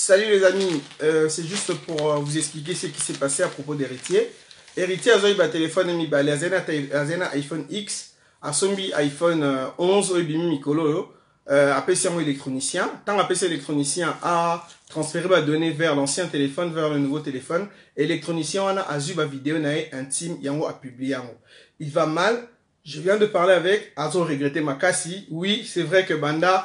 Salut les amis, c'est juste pour vous expliquer ce qui s'est passé à propos d'Héritier. Héritier a eu un téléphone azena iPhone X, a sombi iPhone 11 ou bimi mikolo, APC électronicien. Tant APC électronicien a transféré ma donnée vers l'ancien téléphone, vers le nouveau téléphone. Électronicien a eu ma vidéo intime, yango a publié. Il va mal. Je viens de parler avec Azo regretté Makasi. Oui, c'est vrai que Banda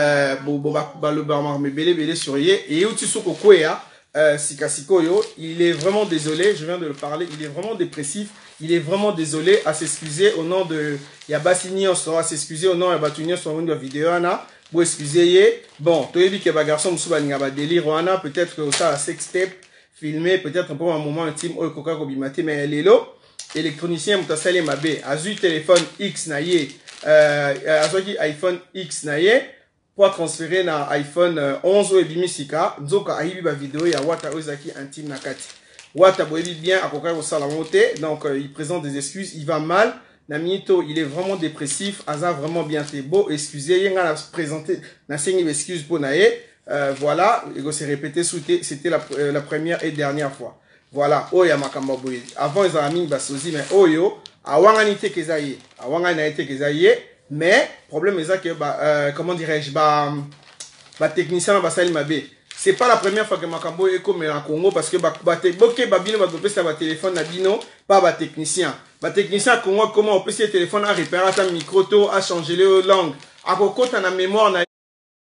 il est vraiment désolé, je viens de le parler, il est vraiment dépressif, il est vraiment désolé à s'excuser au nom de Yabassini, on sera s'excuser au nom de Yabatuni, on sera une vidéo, pour excuser. Bon, tu as dit que garçon délire, peut-être que ça a sextape filmé, peut-être pour un moment intime, mais elle est là. Électronicien mutasale mabe azu téléphone X naie azoki iPhone X naie pour transférer na iPhone 11 ou bimisika nzoka ayibi ba vidéo ya wata ozaki intime nakati wata boyebi bien akoka ko sala monter donc il présente des excuses, il va mal na minito, il est vraiment dépressif, aza vraiment bien fait beau excusez yenga na présenter na sengi excuse pour naie voilà, il s'est répété c'était la première et dernière fois. Voilà, oya makamba boye. Avant ils ont mis basozi mais oyo awangani te kezaye. Awangani na te kezaye mais problème est ça que comment dirais-je ba technicien ba sali mabe. C'est pas la première fois que makambo est comme en Congo parce que boké babino ba pesa ba téléphone na bino pas ba technicien. Ba technicien Congo comment on peut ce téléphone à réparer ta micro to à changer les langues. A kokota na mémoire na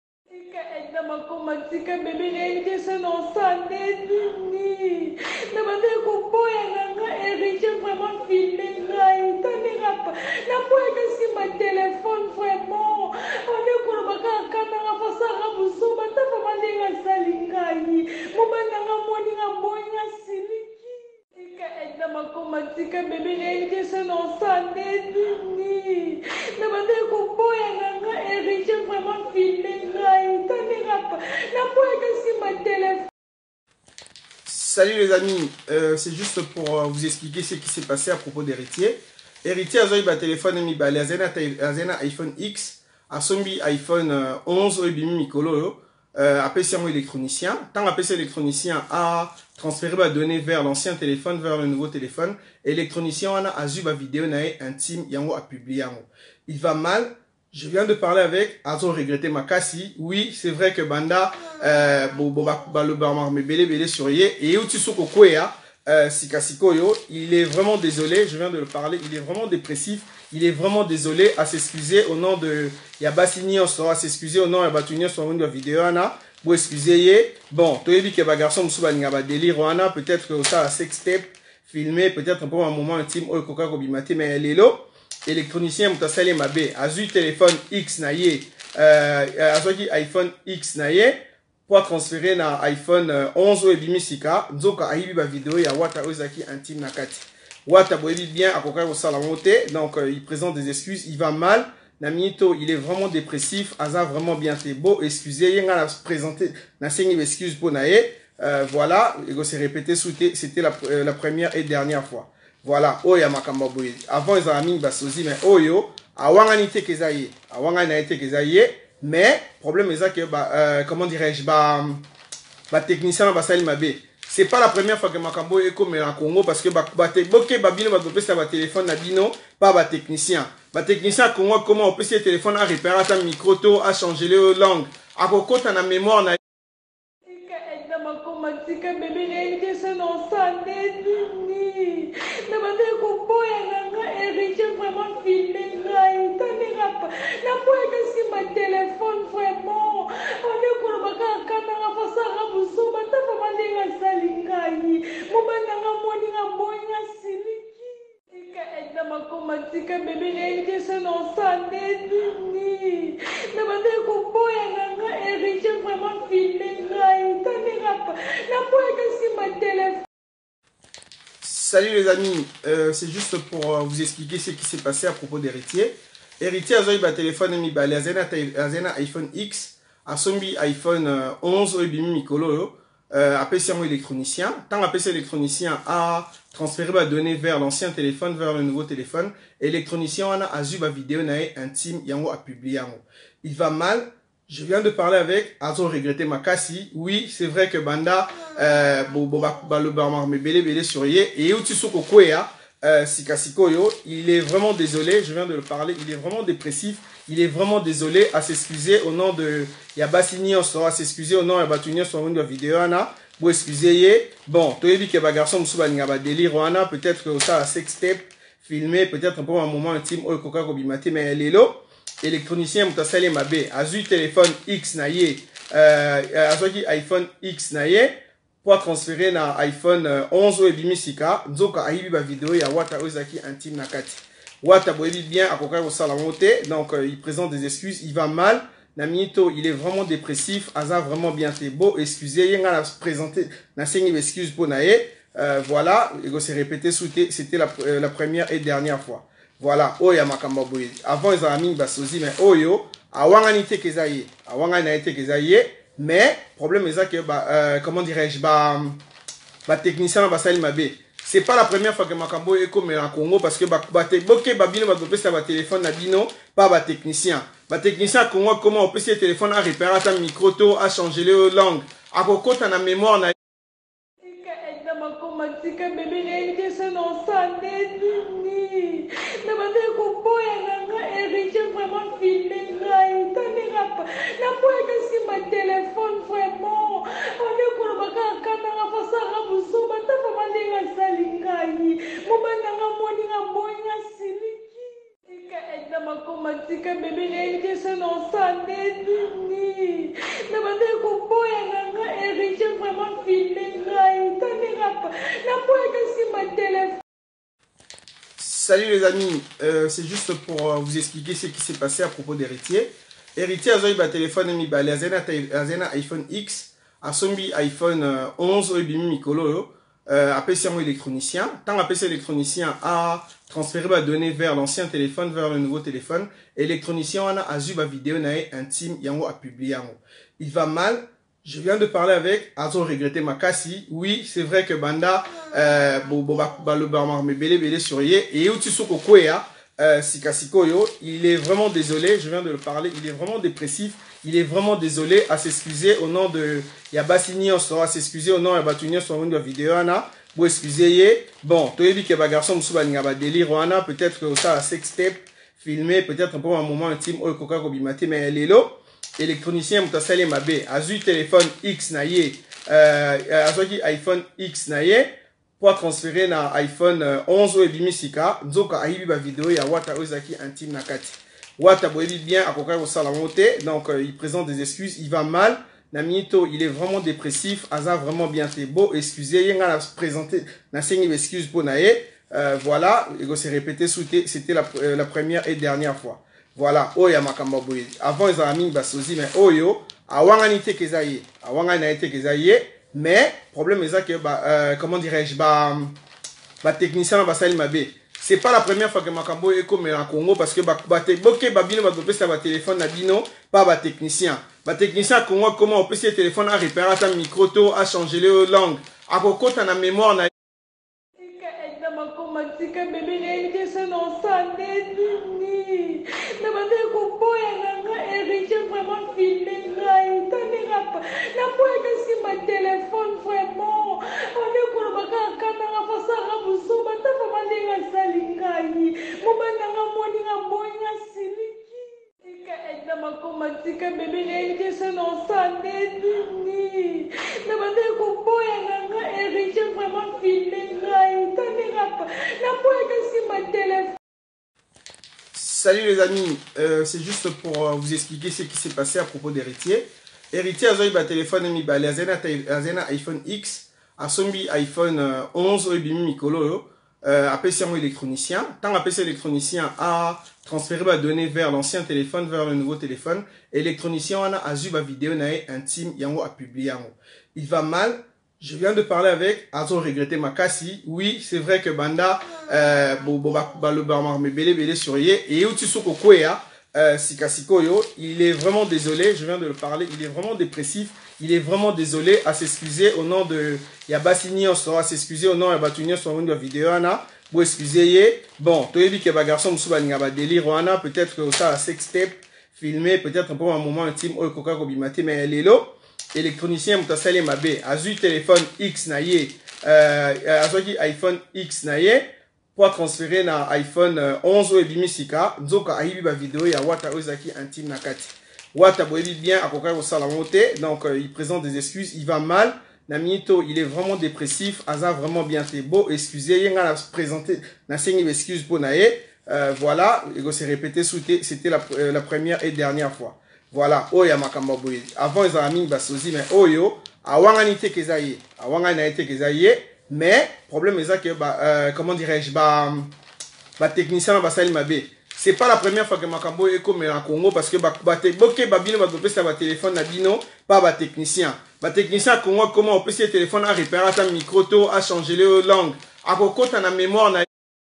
matika bébé n'était ça non santé ni na bande ko boya nga héritier vraiment filmé ngai tani rapa na boya que si ma téléphone vraiment on est pour baka kana nga fasara buso bata fa malinga salingai mo bana nga moni nga boya siliki ika edna makomatika bébé n'était ça non santé ni na bande ko boya nga héritier vraiment filmé ngai tani rapa. Salut les amis, c'est juste pour vous expliquer ce qui s'est passé à propos d'Héritier. Héritier a eu un téléphone azena iPhone X, a sombi iPhone 11 ou bimi mikolo, APC électronicien. Tant APC électronicien a transféré ma donnée vers l'ancien téléphone, vers le nouveau téléphone. Électronicien a eu ma vidéo intime, yango a publié. Il va mal. Je viens de parler avec Azo regretté Makasi. Oui, c'est vrai que Banda il est vraiment désolé, je viens de le parler, il est vraiment dépressif, il est vraiment désolé à s'excuser au nom de Yabassini, on sera s'excuser au nom de Yabatuni, on sera une vidéo pour excuser. Bon, tu as dit que garçon délire, peut-être que ça a sextape filmé, peut-être pour un moment intime, mais elle est là. Électronicien mutasale mabe azu téléphone X naie azoki iPhone X naie pour transférer na iPhone 11 ou bimisika nzoka ayibi ba vidéo ya wata ozaki intime nakati wata boyebi bien akoka ko sala monter donc il présente des excuses, il va mal na minito, il est vraiment dépressif, aza vraiment bien fait beau excusez yenga na présenter na sengi excuse pour naie voilà, il s'est répété c'était la première et dernière fois. Voilà, oya makamba boye. Avant ils ont mis basozi mais oyo awangani te kezaye. Awangani na te kezaye mais problème est ça que comment dirais-je ba technicien ba sali mabe. C'est pas la première fois que makambo est comme en Congo parce que boké babino ba pesa ba téléphone na bino pas ba technicien. Ba technicien Congo comment on peut ce téléphone à réparer ta micro to à changer les langues. A kokota na mémoire na matika bébé n'était ça non santé ni na bande ko boya nga héritier vraiment filmé ngai tani rapa na boya que si ma téléphone vraiment on est pour baka kana nga fasara buso bata fa malinga salingai mo bana nga moni nga boya siliki ika edna makomatika bébé n'était ça non santé ni na bande ko boya nga héritier vraiment filmé ngai tani rapa. Salut les amis, c'est juste pour vous expliquer ce qui s'est passé à propos d'Héritier. Héritier a eu un téléphone azena iPhone X, a sombi iPhone 11 ou bimi mikolo, APC électronicien. Tant APC électronicien a transféré ma donnée vers l'ancien téléphone, vers le nouveau téléphone. Électronicien a eu ma vidéo intime, yango a publié. Il va mal. Je viens de parler avec Azo regretté Makasi. Oui, c'est vrai que Banda, le barman me belé surye et Utisoko Kwea, Sikasikoyo, il est vraiment désolé, je viens de le parler, il est vraiment dépressif, il est vraiment désolé à s'excuser au nom de Yabassini, on sera s'excuser au nom de Yabatuni, on sera une vidéo, pour excuser. Bon, tu as dit que Bagarson Moussouba Ningaba délire, peut-être que ça a sex-tape filmé, peut-être pour un moment intime, au Coca Kobimate, mais elle est là. Électronicien mutasale mabe azu téléphone X na ye azoki iPhone X na ye pour transférer na iPhone 11 ou ebimisika nzoka ayibi ba vidéo ya wata ozaki intime na kati wata boyebi bien akoka ko sala monter donc il présente des excuses, il va mal na minito, il est vraiment dépressif, aza vraiment bien fait beau excusez yenga na présenter na sengi excuse pour na ye voilà, il s'est répété c'était la première et dernière fois. Voilà, oya makamba boye. Avant ils ont mis basozi mais oyo awangani te kezaye. Awangani na te kezaye mais problème est que comment dirais-je technicien ba sali mabe. C'est pas la première fois que makambo est comme en Congo parce que boké babino ba dopé ça ba téléphone na bino pas ba technicien. Ba technicien Congo comment on peut ce téléphone à réparer ta micro to à changer les langues. A kokota na mémoire na makomatika bébé réalité c'est non ça nini na bande ko boya nanga héritier vraiment filmé ngai tanera pa na boya kasi ma téléphone vraiment on est ko baka kana nga fasa ga buso bata fa malenga salingai mo bananga moni nga boya siliki ika enda makomatika bébé réalité c'est non ça nini na bande ko boya nanga héritier vraiment filmé ngai tanera pa na boya kasi ma téléphone. Salut les amis, c'est juste pour vous expliquer ce qui s'est passé à propos d'Héritier. Héritier a eu un téléphone mi balé azena iPhone X, a sombi iPhone 11 ou bimi mikolo, a PC électronicien. Tant a PC électronicien a transféré ma donnée vers l'ancien téléphone, vers le nouveau téléphone. Électronicien a eu ma vidéo nae intime yango a publié yango. Il va mal. Je viens de parler avec Azo regretté Makasi. Oui, c'est vrai que Banda, le barman me belé surye et Utisoko Kwea, Sikasikoyo, il est vraiment désolé, je viens de le parler, il est vraiment dépressif, il est vraiment désolé à s'excuser au nom de Yabassini, on sera s'excuser au nom de Yabatuni, on sera une vidéo, pour excuser. Bon, tu as dit que Bagarson Moussouba Ningaba délire, peut-être que ça a sex-tape filmé, peut-être pour un moment intime, au Coca Kobimate, mais elle est là. Électronicien mutasale mabe azu téléphone X na ye azoki iPhone X na ye pour transférer na iPhone 11 ou ebimisika nzoka ayibi ba vidéo ya wata ozaki intime na kati wata boyebi bien akoka ko sala monter donc il présente des excuses, il va mal na minito, il est vraiment dépressif, aza vraiment bien fait beau excusez yenga na présenter na sengi excuse pour na ye voilà, il s'est répété c'était la première et dernière fois. Voilà, oya makamba boye. Avant ils ont mis basozi mais oyo awangani te kezaye. Awangani na te kezaye mais problème est que comment dirais-je technicien ba sali mabe. C'est pas la première fois que makambo est comme en Congo parce que boké babino ba dopé ça ba téléphone na bino pas ba technicien. Ba technicien Congo comment on peut ce téléphone à réparer ta micro to à changer les langues. A kokota na mémoire na makomatika bébé réalité c'est non ça nini na bande ko boya nanga héritier vraiment filmé ngai tanera pa na boya kasi ma téléphone vraiment on est ko baka kana nga fasa ga buso bata fa malenga salingai mo bananga moni nga boya siliki ika enda makomatika bébé réalité c'est non ça nini na bande ko boya nanga héritier vraiment filmé ngai tanera pa na boya kasi ma téléphone. Salut les amis, c'est juste pour vous expliquer ce qui s'est passé à propos d'Héritier. Héritier a eu un téléphone mi balé azena iPhone X, a sombi iPhone 11 ou bimi mikolo, a PC électronicien. Tant a PC électronicien a transféré ma donnée vers l'ancien téléphone, vers le nouveau téléphone. Électronicien a eu ma vidéo nae intime yango a publié yango. Il va mal. Je viens de parler avec Azo regretté Makasi. Oui, c'est vrai que Banda, le barman me belé surye et Utisoko Kwea, Sikasikoyo, il est vraiment désolé, je viens de le parler, il est vraiment dépressif, il est vraiment désolé à s'excuser au nom de Yabassini, on sera s'excuser au nom de Yabatuni, on sera une vidéo, pour excuser. Bon, tu as dit que Bagarson Moussouba Ningaba délire, peut-être que ça a sex-tape filmer peut-être pour un moment intime au coca kobimate mais lelo électronicien mutasali mabe azu téléphone X na ye azoki iPhone X na ye pour transférer na iPhone 11 ou ebimisika nzoka ayibi ba vidéo ya wata ozaki intime na kati wata boyebi bien akoka ko sala monter donc il présente des excuses, il va mal na minito il est vraiment dépressif aza vraiment bien fait beau excusez yenga na présenter na sengi excuse pour na ye voilà il s'est répété c'était la première et dernière fois voilà oya makamba boye avant ils ont mis basozi mais oyo awangani te kezaye awangani na te kezaye mais problème est que comment dirais-je ba technicien ba sali mabe c'est pas la première fois que makambo est comme en Congo parce que babino ba pesa ba téléphone na bino pas ba technicien Congo comment on peut ce téléphone à réparer ta micro to à changer les langues à kokota na mémoire na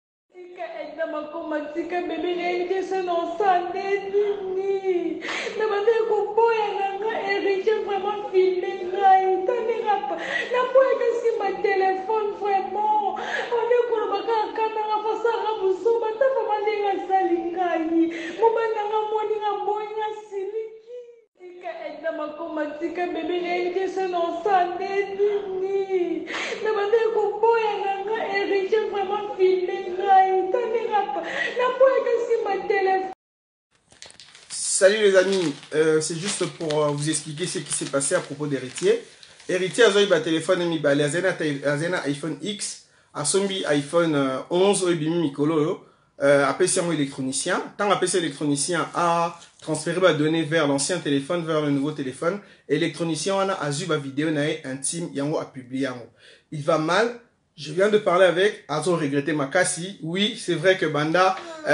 matika bébé réalité c'est non ça nini na bande ko boya nga héritier vraiment filmé ngai tanera pa na boya que si ma téléphone vraiment on est pour baka kamera fasa ga buso bata fa malinga salingai mobanda nga moni nga boya siliki tika edna makomatika bébé réalité c'est non ça nini na bande ko boya nga héritier vraiment filmé ngai tanera pa na boya que si ma téléphone. Salut les amis, c'est juste pour vous expliquer ce qui s'est passé à propos d'Héritier. Héritier a eu un téléphone mi balé azena iPhone X, a sombi iPhone 11 ou bimi mikolo a PC électronicien. Tant a PC électronicien a transféré ma donnée vers l'ancien téléphone vers le nouveau téléphone. Électronicien a eu ma vidéo nae intime yango a publié yango. Il va mal. Je viens de parler avec Azo regretté Makasi. Oui, c'est vrai que Banda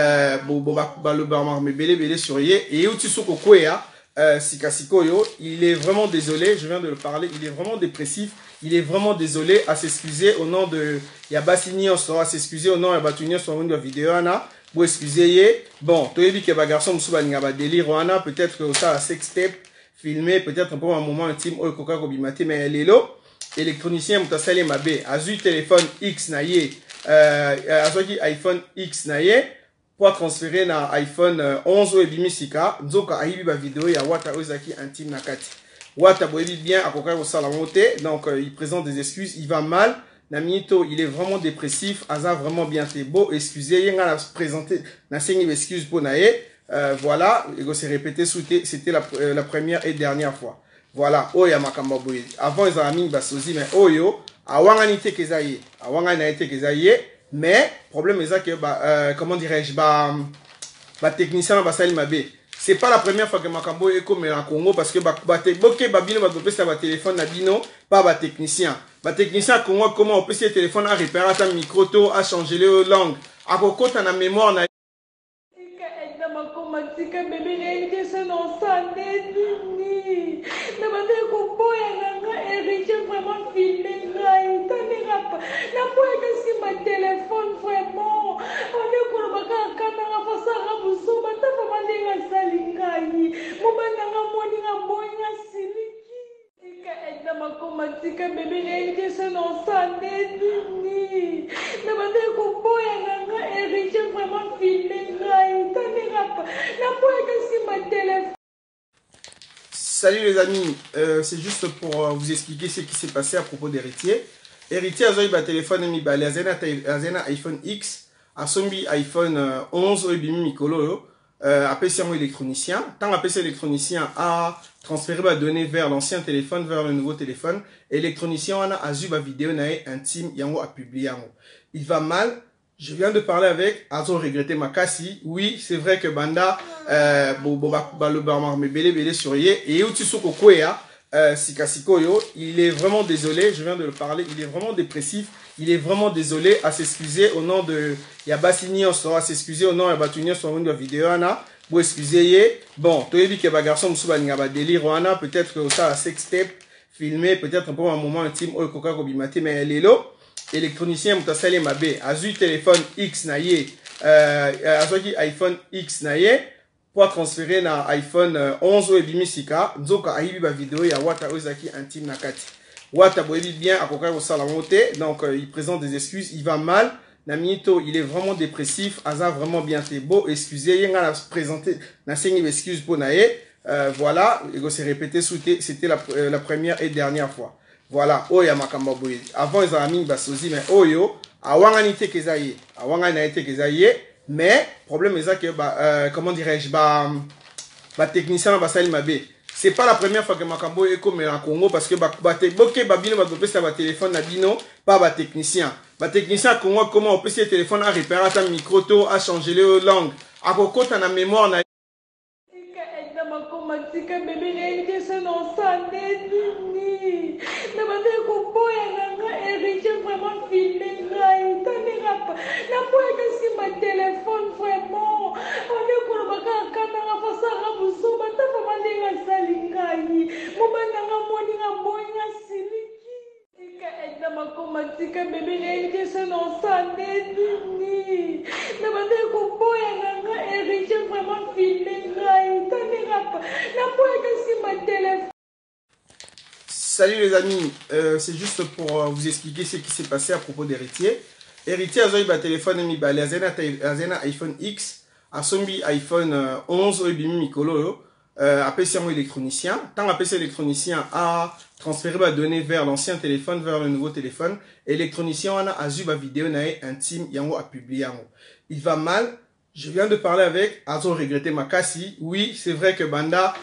le belé sur ye et Utisoko Kwea Sikasikoyo, il est vraiment désolé, je viens de le parler, il est vraiment dépressif, il est vraiment désolé à s'excuser au nom de Yabassini, on sera s'excuser au nom de Yabatuni, on sera une vidéo ana pour excuser. Bon, tu as dit que garçon Moussouba Ningaba délire ana, peut-être que ça a sextape filmé, peut-être pour un moment intime au coca kobimate mais lelo électronicien mutasali mabe azu téléphone X na ye azoki iPhone X na ye pour transférer na iPhone 11 ou ebimisika nzoka ayibi ba vidéo ya wata ozaki intime na kati wata boyebi bien akoka ko sala monter donc il présente des excuses, il va mal na minito il est vraiment dépressif aza vraiment bien fait beau excusez yenga na présenter na sengi excuse pour na ye voilà il s'est répété c'était la première et dernière fois. Voilà, oya makamba boye. Avant ils ont mis basozi mais oyo awangani te kezaye. Awangani na te kezaye mais problème est que comment dirais-je ba technicien ba sali mabe. C'est pas la première fois que makambo est comme en Congo parce que babino ba pesa ba téléphone na bino pas ba technicien. Ba technicien Congo comment on peut ce téléphone à réparer ta micro to à changer les langues. À kokota na mémoire na matika bébé réalité c'est non ça nini na bande ko boya nga héritier vraiment filmé ngai tanera pa na boya que si ma téléphone vraiment on est pour baka kamera fasa ga buso bata fa malinga salingai mobanda nga moni nga boya siliki tika edna makomatika bébé réalité c'est non ça nini na bande ko boya nga héritier vraiment filmé ngai tanera pa na boya que si ma téléphone. Salut les amis, c'est juste pour vous expliquer ce qui s'est passé à propos d'Héritier. Héritier a eu un téléphone mi balé azena iPhone X, a sombi iPhone 11 ou bimi mikolo a PC électronicien. Tant a PC électronicien a transféré ma donnée vers l'ancien téléphone vers le nouveau téléphone. Électronicien a eu ma vidéo nae intime yango a publié yango. Il va mal. Je viens de parler avec Azo regretté Makasi. Oui, c'est vrai que Banda le belé sur ye et Utisoko Kwea Sikasikoyo, il est vraiment désolé, je viens de le parler, il est vraiment dépressif, il est vraiment désolé à s'excuser au nom de Yabassini, on sera s'excuser au nom de Yabatuni, on sera une vidéo ana pour excuser ye. Bon, tu as dit que garçon Moussouba Ningaba délire ana, peut-être que ça a sextape filmé, peut-être pour un moment intime au coca kobimate mais lelo électronicien mutasali mabe azu téléphone X na ye azoki iPhone X na ye pour transférer na iPhone 11 ou ebimisika nzoka ayibi ba vidéo ya wata ozaki intime na kati wata boyebi bien akoka ko sala monter donc il présente des excuses, il va mal Namito, il est vraiment dépressif. Aza vraiment bien fait beau. Excusez, il y a présenté. N'a une excuse pour naïe. Voilà, il s'est répété. C'était la première et dernière fois. Voilà. Oya makambaboui. Avant ils ont mis basozi, mais oyo. Awangani te kezaye. Awangani te kezaye. Mais problème est que comment dirais-je technicien va salir mabe. C'est pas la première fois que Makambo est comme en Congo parce que babino va topé sa téléphone nabino pas ba technicien. Ba technicien Congo comment on peut ses téléphone à réparer ta micro to à changer les langues. À kokota na mémoire na Salut les amis, c'est juste pour vous expliquer ce qui s'est passé à propos d'Héritier. Héritier a eu un téléphone azena iPhone X, a sombi iPhone 11 et bimi mikolo APC électronicien. Tant APC électronicien a transféré ma donnée vers l'ancien téléphone, vers le nouveau téléphone. Électronicien a eu ma vidéo intime yango a publié. Il va mal. Je viens de parler avec Azo regretté Makasi. Oui, c'est vrai que Banda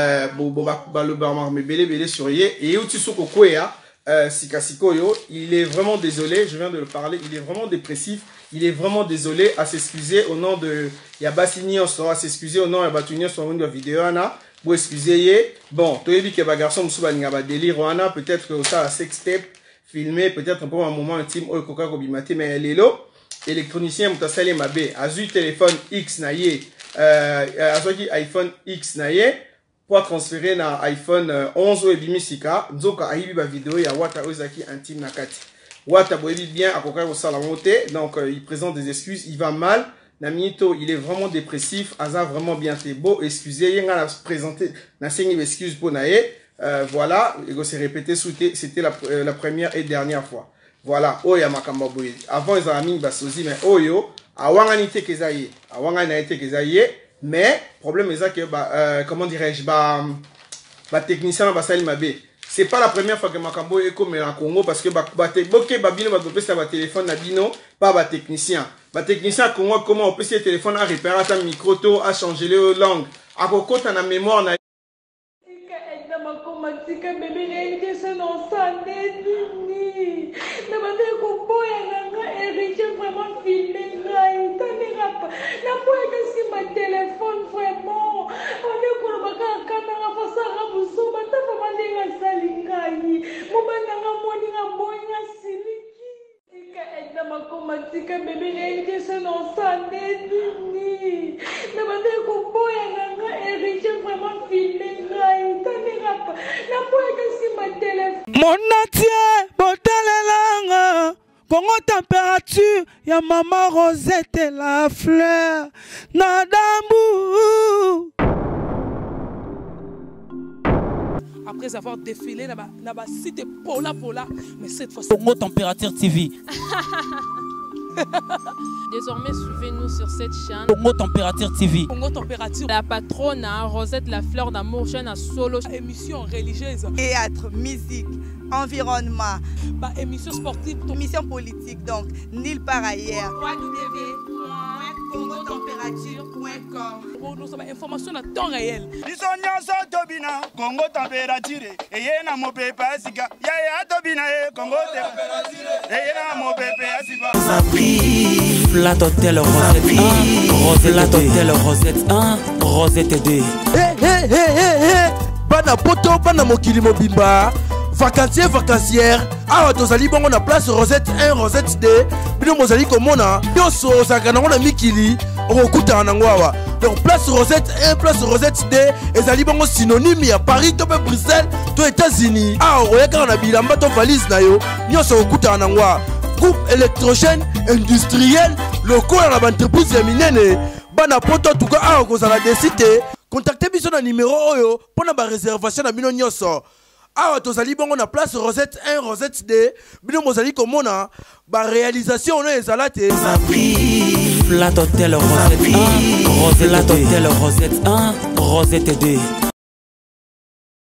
et Sikasikoyo, il est vraiment désolé, je viens de le parler, il est vraiment dépressif, il est vraiment désolé à s'excuser au nom de Yabassini, on sera s'excuser au nom de Yabatuni, on sera une vidéo, pour excuser. Bon, tu as dit que garçon Moussouba délire, peut-être que ça a sextape filmé, peut-être pour un moment intime, au Coca Kobimate, mais elle est là. Électronicien Moutassalé Mabé, Azu téléphone X naïe, Azu iPhone X naïe, pour transférer na iPhone 11 ou bimisika, nzoka ahibi ba vidéo ya wata ozaki intime nakati. Wata boebi bien akoka ko sala monter, donc il présente des excuses, il va mal. Namito, il est vraiment dépressif, Aza vraiment bien fait beau, excusez, il a présenté na une excuse pour naïe. Voilà, il s'est répété, c'était la première et dernière fois. Voilà, oya makambaboui. Avant ils ont mis basozi, mais oyo, awangani te kezaye. Awangani te kezaye. Mais, problème est que, comment dirais-je, technicien va salir mabe. C'est pas la première fois que Makambo est comme en Congo parce que babino va topé sa téléphone nabino pas ba technicien. Ba technicien Congo comment on peut ses téléphone à réparer ta micro to à changer les langues. À kokota na mémoire na Monatie, botalelanga, Congo température, ya maman Rosette et la fleur, Nadambu. Après avoir défilé, là-bas, c'était Pola, mais cette fois-ci. Congo Température TV. Désormais, suivez-nous sur cette chaîne. Congo Température TV. Congo Température. La patronne, Rosette la fleur d'amour, chaîne à solo. Émission religieuse. Théâtre, musique, environnement. Émission sportive. Émission politique, donc, nulle part ailleurs. www.congotempérature.com. Nous avons information à temps réel. Congo Température. Et na mo pepe asika. Ya tobina Congo Température. Et na mo pepe asika. Flat Hotel Rosette 1, Rosette 1, Rosette 2. Bana poto, bana mokili mobimba. Vacancière. Ah, tozali bongo na place Rosette 1, Rosette 2. Bino mozali komona. Yoso sakana ngona mikili. Okuta nango awa. Donc place Rosette 1, place Rosette 2. Ezali bongo synonyme ya Paris, to Bruxelles, to États-Unis. Ah, oyeka na bilamba to valise na yo. Nyoso okuta nango awa. Groupe électrogène industriel locaux à l'entreprise minene bana poto tuka a kozala décité contactez biso na numéro oyo pona ba réservation na bino nyoso awa tozali bongo na place Rosette 1 Rosette 2 bino mozali komona ba réalisation on ezala te Flat Hotel Rosette 1 Rosette 2